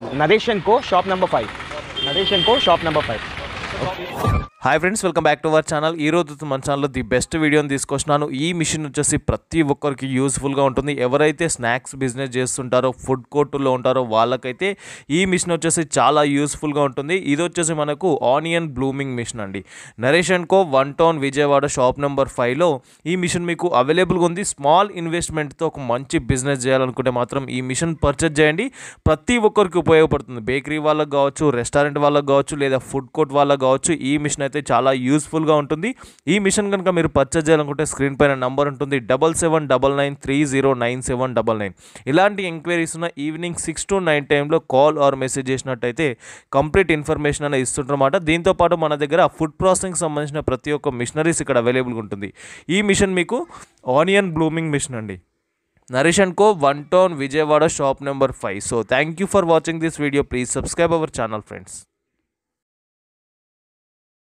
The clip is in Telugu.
Naresh and co shop number 5 Naresh and co shop number 5 hi friends, welcome back to our channel. ఈ రోజు మన ఛానల్లో ది బెస్ట్ వీడియోని తీసుకొచ్చినాను. ఈ మిషన్ వచ్చేసి ప్రతి ఒక్కరికి యూస్ఫుల్గా ఉంటుంది. ఎవరైతే స్నాక్స్ బిజినెస్ చేస్తుంటారో, ఫుడ్ కోర్టులో ఉంటారో వాళ్ళకైతే ఈ మిషన్ వచ్చేసి చాలా యూస్ఫుల్గా ఉంటుంది. ఇది వచ్చేసి మనకు ఆనియన్ బ్లూమింగ్ మిషన్ అండి. Naresh and co 1 town Vijayawada shop number 5లో ఈ మిషన్ మీకు అవైలబుల్గా ఉంది. స్మాల్ ఇన్వెస్ట్మెంట్తో ఒక మంచి బిజినెస్ చేయాలనుకుంటే మాత్రం ఈ మిషన్ పర్చేజ్ చేయండి. ప్రతి ఒక్కరికి ఉపయోగపడుతుంది. బేకరీ వాళ్ళకి కావచ్చు, రెస్టారెంట్ వాళ్ళకి కావచ్చు, లేదా ఫుడ్ కోర్ట్ వాళ్ళకి కావచ్చు, ఈ మిషన్ అయితే చాలా యూస్ఫుల్గా ఉంటుంది. ఈ మిషన్ కనుక మీరు పర్చేజ్ చేయాలనుకుంటే స్క్రీన్ పైన నంబర్ ఉంటుంది 7799309799. ఇలాంటి ఎంక్వైరీస్ ఉన్న ఈవినింగ్ 6 to 9 టైంలో కాల్ ఆర్ మెసేజ్ చేసినట్టయితే కంప్లీట్ ఇన్ఫర్మేషన్ అనేది ఇస్తుంటారన్నమాట. దీంతోపాటు మన దగ్గర ఫుడ్ ప్రాసెసింగ్ సంబంధించిన ప్రతి ఒక్క మిషనరీస్ ఇక్కడ అవైలబుల్గా ఉంటుంది. ఈ మిషన్ మీకు ఆనియన్ బ్లూమింగ్ మిషన్ అండి. Naresh and co 1 town Vijayawada shop number 5. So thank you for watching this video. Please subscribe our channel friends.